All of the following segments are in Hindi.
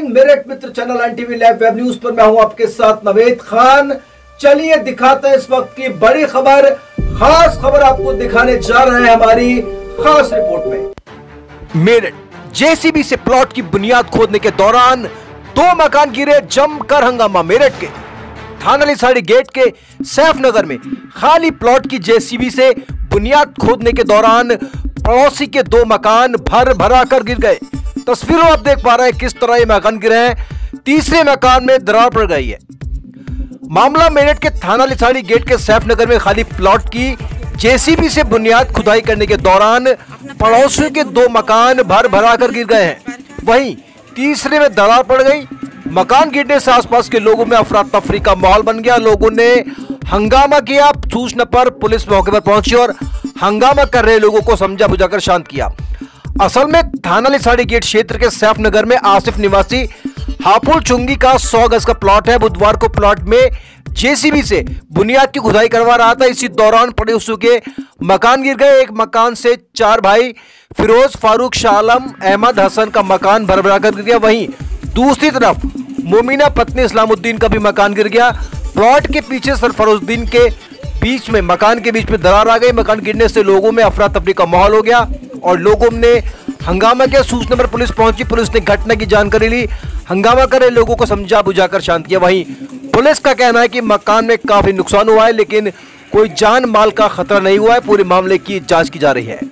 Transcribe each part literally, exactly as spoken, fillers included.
Meerut Mitra channel NTV live web news पर मैं हूं आपके साथ नवेद खान। चलिए दिखाते हैं इस वक्त की बड़ी खबर। खास खबर आपको दिखाने जा रहे हैं हमारी खास रिपोर्ट में। मेरठ जेसीबी से प्लॉट की बुनियाद खोदने के दौरान दो मकान गिरे, जमकर हंगामा। मेरठ के थाना लिसाड़ी गेट के सैफनगर में खाली प्लॉट की जेसीबी से बुनियाद खोदने के दौरान पड़ोसी के दो मकान भर भरा कर गिर गए। तस्वीरों आप देख पा रहे हैं किस तरह ये मकान गिरे हैं। तीसरे मकान में दरार पड़ गई है। मामला मेरठ के थाना लिसाड़ी गेट के सैफनगर में खाली प्लॉट की जेसीबी से बुनियाद खुदाई करने के दौरान पड़ोसियों के दो मकान भर भरा कर गिर गए हैं। वहीं तीसरे में दरार पड़ गई। मकान गिरने से आसपास के लोगों में अफरा तफरी का माहौल बन गया। लोगों ने हंगामा किया। सूचना पर पुलिस मौके पर पहुंची और हंगामा कर रहे लोगों को समझा बुझाकर शांत किया। असल में थाना लिसाड़ी गेट क्षेत्र के सैफनगर में आसिफ निवासी हापुड़ चुंगी का सौ गज का प्लॉट है। बुधवार को प्लॉट में जेसीबी से बुनियाद की खुदाई करवा रहा था। इसी दौरान पड़ोसियों के मकान गिर गए। एक मकान से चार भाई फिरोज, फारूक, शाह आलम, अहमद, हसन का मकान भरभरा कर गिर गया। वहीं दूसरी तरफ मोमिना पत्नी इस्लामुद्दीन का भी मकान गिर गया। प्लॉट के पीछे सरफरोजुद्दीन के बीच में मकान के बीच में दरार आ गई। मकान गिरने से लोगों में अफरा तफरी का माहौल हो गया और लोगों ने हंगामा किया। सूचना पर पुलिस पहुंची। पुलिस ने घटना की जानकारी ली। हंगामा कर रहे लोगों को समझा बुझाकर शांत किया। वहीं पुलिस का कहना है कि मकान में काफी नुकसान हुआ है, लेकिन कोई जान माल का खतरा नहीं हुआ है। पूरे मामले की जांच की जा रही है।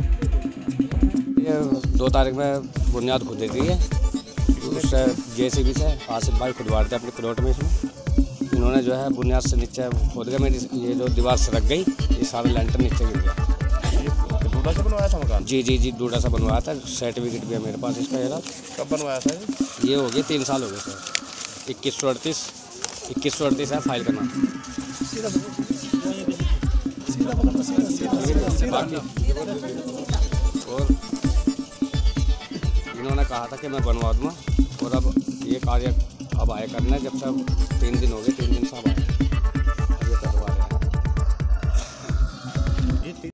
ये दो तारीख में बुनियाद खुदी गई है। उससे जेसीबी से आसिफ भाई खुदवा थे अपने प्लॉट में। इसमें इन्होंने जो है बुनियाद से नीचे खोद गया। मेरी ये जो दीवार सरक गई, ये सारा लेंटर नीचे गिर गया। डूडा से बनवाया था मकान? जी जी जी डूडा सा बनवाया था। सर्टिफिकेट भी है मेरे पास इसका। ये कब बनवाया था? ये हो गया तीन साल हो गए सर। इक्कीस सौ अड़तीस इक्कीस सौ अड़तीस है फाइल का नाम। और इन्होंने कहा था कि मैं बनवा दूँगा और अब ये कार्य अब आए करना है। जब से अब तीन दिन हो गए, तीन दिन से अब आए।